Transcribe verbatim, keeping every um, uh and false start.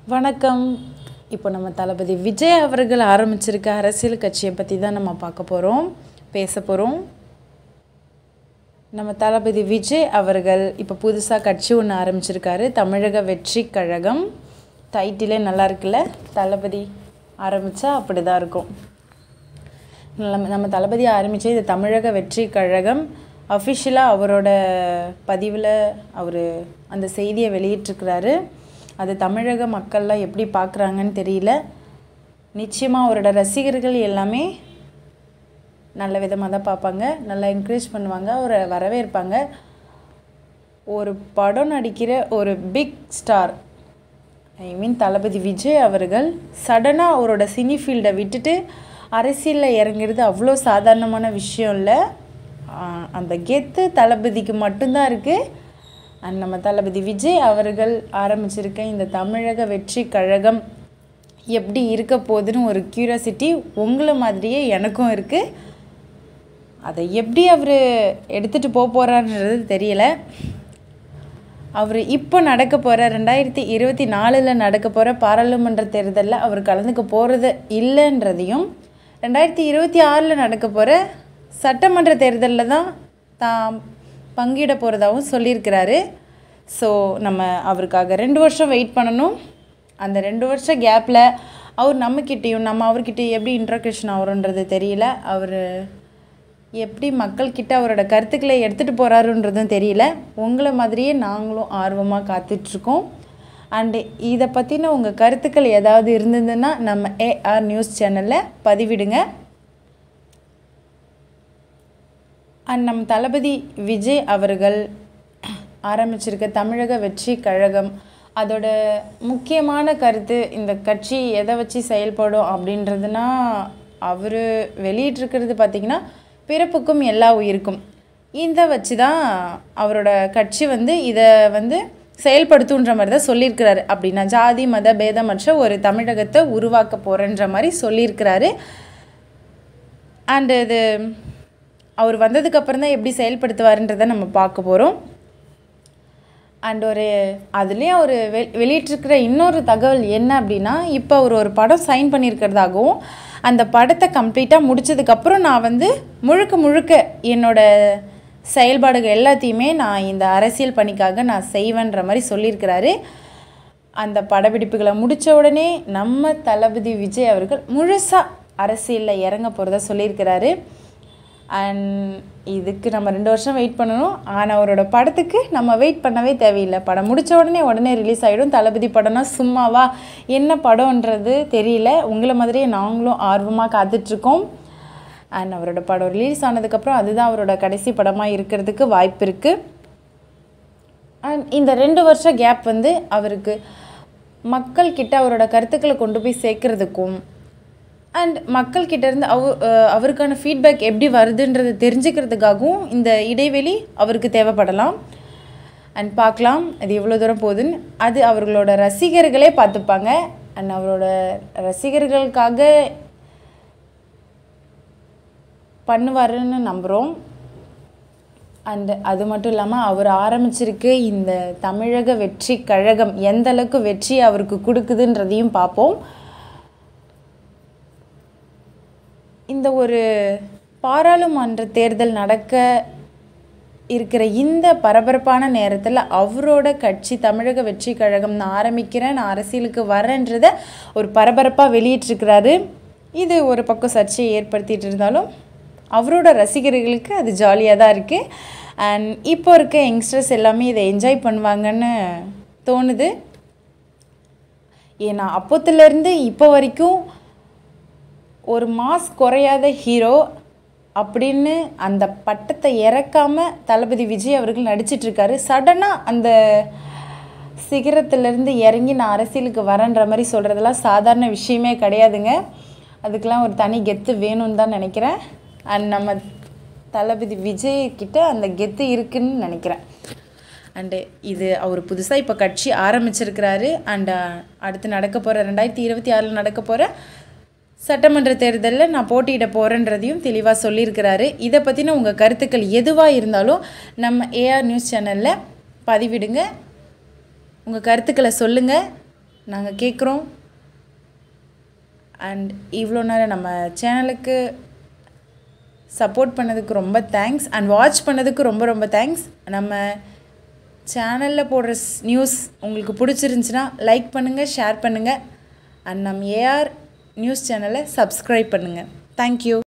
வணக்கம். இப்போ நம்ம தளபதி விஜய் அவர்கள் ஆரம்பிச்சிருக்க அரசியல் கட்சியை பற்றி தான் நம்ம பார்க்க போகிறோம், பேச போகிறோம். நம்ம தளபதி விஜய் அவர்கள் இப்போ புதுசாக கட்சி ஒன்று ஆரம்பிச்சிருக்காரு, தமிழக வெற்றி கழகம். டைட்டிலே நல்லா இருக்குல்ல, தளபதி ஆரம்பித்தா அப்படி தான் இருக்கும். நம்ம நம்ம தளபதி ஆரம்பித்த இது தமிழக வெற்றி கழகம். அஃபிஷியலாக அவரோட பதிவில் அவர் அந்த செய்தியை வெளியிட்டிருக்கிறாரு. அது தமிழக மக்கள்லாம் எப்படி பார்க்குறாங்கன்னு தெரியல. நிச்சயமாக அவரோட ரசிகர்கள் எல்லாமே நல்ல விதமாக தான் பார்ப்பாங்க, நல்லா என்கரேஜ் பண்ணுவாங்க, அவரை வரவேற்பாங்க. ஒரு படம் நடிக்கிற ஒரு big star, I mean Thalapathy Vijay அவர்கள் சடனாக அவரோட சினி ஃபீல்டை விட்டுட்டு அரசியலில் இறங்குறது அவ்வளோ சாதாரணமான விஷயம் இல்லை. அந்த கெத்து தளபதிக்கு மட்டும்தான் இருக்குது. அண்ட் நம்ம தளபதி விஜய் அவர்கள் ஆரம்பிச்சிருக்க இந்த தமிழக வெற்றி கழகம் எப்படி இருக்க போகுதுன்னு ஒரு க்யூரியாசிட்டி உங்களை மாதிரியே எனக்கும் இருக்குது. அதை எப்படி அவர் எடுத்துகிட்டு போக போகிறாருன்றது தெரியலை. அவர் இப்போ நடக்க போகிற ரெண்டாயிரத்தி இருபத்தி நாலில் நடக்க போகிற பாராளுமன்ற தேர்தலில் அவர் கலந்துக்க போகிறது இல்லைன்றதையும், ரெண்டாயிரத்தி இருபத்தி ஆறில் நடக்க போகிற சட்டமன்ற தேர்தலில் தான் தான் பங்கிட போகிறதாகவும் சொல்லியிருக்கிறாரு. ஸோ நம்ம அவருக்காக ரெண்டு வருஷம் வெயிட் பண்ணணும். அந்த ரெண்டு வருஷம் கேப்பில் அவர் நம்மக்கிட்டேயும் நம்ம அவர்கிட்டையும் எப்படி இன்ட்ராக்ஷன் ஆகிறோன்றது தெரியல. அவர் எப்படி மக்கள்கிட்ட அவரோட கருத்துக்களை எடுத்துகிட்டு போகிறாருன்றதும் தெரியல. உங்களை மாதிரியே நாங்களும் ஆர்வமாக காத்துட்ருக்கோம். அண்டு இதை பற்றின உங்கள் கருத்துக்கள் ஏதாவது இருந்ததுன்னா நம்ம ஏஆர் நியூஸ் சேனலில் பதிவிடுங்க. அண்ட் நம் தளபதி விஜய் அவர்கள் ஆரம்பிச்சிருக்க தமிழக வெற்றி கழகம், அதோட முக்கியமான கருத்து, இந்த கட்சி எதை வச்சு செயல்படும் அப்படின்றதுனா, அவர் வெளியிட்டிருக்கிறது பார்த்திங்கன்னா பிறப்புக்கும் எல்லா உயிருக்கும், இதை வச்சு தான் அவரோட கட்சி வந்து இதை வந்து செயல்படுத்துன்ற மாதிரி தான் சொல்லியிருக்கிறாரு. அப்படின்னா ஜாதி மத பேதமற்ற ஒரு தமிழகத்தை உருவாக்க போகிறன்ற மாதிரி சொல்லியிருக்கிறாரு. அண்டு இது அவர் வந்ததுக்கப்புறம் தான் எப்படி செயல்படுத்துவார்ன்றதை நம்ம பார்க்க போகிறோம். அண்ட் ஒரு அதுலேயும் அவர் வெ வெளியிட்டிருக்கிற இன்னொரு தகவல் என்ன அப்படின்னா, இப்போ அவர் ஒரு படம் சைன் பண்ணியிருக்கிறதாகவும், அந்த படத்தை கம்ப்ளீட்டாக முடித்ததுக்கப்புறம் நான் வந்து முழுக்க முழுக்க என்னோடய செயல்பாடுகள் எல்லாத்தையுமே நான் இந்த அரசியல் பணிக்காக நான் செய்வேன்ற மாதிரி சொல்லியிருக்கிறாரு. அந்த படப்பிடிப்புகளை முடித்த உடனே நம்ம தளபதி விஜய் அவர்கள் முழுசாக அரசியலில் இறங்க போகிறதா சொல்லியிருக்கிறாரு. அண்ட் இதுக்கு நம்ம ரெண்டு வருஷம் வெயிட் பண்ணணும். ஆனால் அவரோட படத்துக்கு நம்ம வெயிட் பண்ணவே தேவையில்லை. படம் முடித்த உடனே உடனே ரிலீஸ் ஆகிடும். தளபதி படம்னா சும்மாவா, என்ன படம்ன்றது தெரியல. உங்களை மாதிரியே நாங்களும் ஆர்வமாக காத்துட்ருக்கோம். அண்ட் அவரோட படம் ரிலீஸ் ஆனதுக்கப்புறம் அதுதான் அவரோட கடைசி படமாக இருக்கிறதுக்கு வாய்ப்பு இருக்குது. அண்ட் இந்த ரெண்டு வருஷம் கேப் வந்து அவருக்கு மக்கள்கிட்ட அவரோட கருத்துக்களை கொண்டு போய் சேர்க்குறதுக்கும், அண்ட் மக்கள்கிட்டேருந்து அவ அவருக்கான ஃபீட்பேக் எப்படி வருதுன்றது தெரிஞ்சுக்கிறதுக்காகவும் இந்த இடைவெளி அவருக்கு தேவைப்படலாம். அண்ட் பார்க்கலாம் அது எவ்வளோ தூரம் போகுதுன்னு. அது அவர்களோட ரசிகர்களே பார்த்துப்பாங்க. அண்ட் அவரோட ரசிகர்களுக்காக பண்ணுவாருன்னு நம்புகிறோம். அண்டு அது மட்டும் இல்லாமல் அவர் ஆரம்பிச்சிருக்க இந்த தமிழக வெற்றி கழகம் எந்த அளவுக்கு வெற்றி அவருக்கு கொடுக்குதுன்றதையும் பார்ப்போம். இந்த ஒரு பாராளுமன்ற தேர்தல் நடக்க இருக்கிற இந்த பரபரப்பான நேரத்தில் அவரோட கட்சி தமிழக வெற்றி கழகம் நான் ஆரம்பிக்கிறேன், நான் அரசியலுக்கு வரேன்றதை ஒரு பரபரப்பாக வெளியிட்டிருக்கிறாரு. இது ஒரு பக்கம் சர்ச்சையை ஏற்படுத்திகிட்டு இருந்தாலும் அவரோட ரசிகர்களுக்கு அது ஜாலியாக தான் இருக்குது. அண்ட் இப்போ இருக்க யங்ஸ்டர்ஸ் எல்லாமே இதை என்ஜாய் பண்ணுவாங்கன்னு தோணுது. ஏன்னா அப்போத்துலேருந்து இப்போ வரைக்கும் ஒரு மாஸ் குறையாத ஹீரோ அப்படின்னு அந்த பட்டத்தை இறக்காமல் தளபதி விஜய் அவர்கள் நடிச்சிட்ருக்காரு. சடனாக அந்த சிகரத்துலேருந்து இறங்கி நான் அரசியலுக்கு வரேன்ற மாதிரி சொல்கிறதெல்லாம் சாதாரண விஷயமே கிடையாதுங்க. அதுக்கெலாம் ஒரு தனி கெத்து வேணும்னு தான் நினைக்கிறேன். அண்ட் நம்ம தளபதி விஜய் கிட்ட அந்த கெத்து இருக்குன்னு நினைக்கிறேன். அண்டு இது அவர் புதுசாக இப்போ கட்சி ஆரம்பிச்சிருக்கிறாரு. அண்டு அடுத்து நடக்க போகிற ரெண்டாயிரத்தி இருபத்தி ஆறில் நடக்க போகிற சட்டமன்ற தேர்தலில் நான் போட்டியிட போகிறேன்றதையும் தெளிவாக சொல்லியிருக்கிறாரு. இதை பற்றின உங்கள் கருத்துக்கள் எதுவாக இருந்தாலும் நம்ம ஏஆர் நியூஸ் சேனலில் பதிவிடுங்க. உங்கள் கருத்துக்களை சொல்லுங்கள். நாங்கள் கேட்குறோம். அண்ட் இவ்வளோ நேரம் நம்ம சேனலுக்கு சப்போர்ட் பண்ணதுக்கு ரொம்ப தேங்க்ஸ் அண்ட் வாட்ச் பண்ணதுக்கு ரொம்ப ரொம்ப தேங்க்ஸ். நம்ம சேனலில் போடுற நியூஸ் உங்களுக்கு பிடிச்சிருந்துச்சின்னா லைக் பண்ணுங்கள், ஷேர் பண்ணுங்கள். அண்ட் நம்ம ஏஆர் நியூஸ் சேனலை சப்ஸ்கிரைப் பண்ணுங்கள். தேங்க்யூ.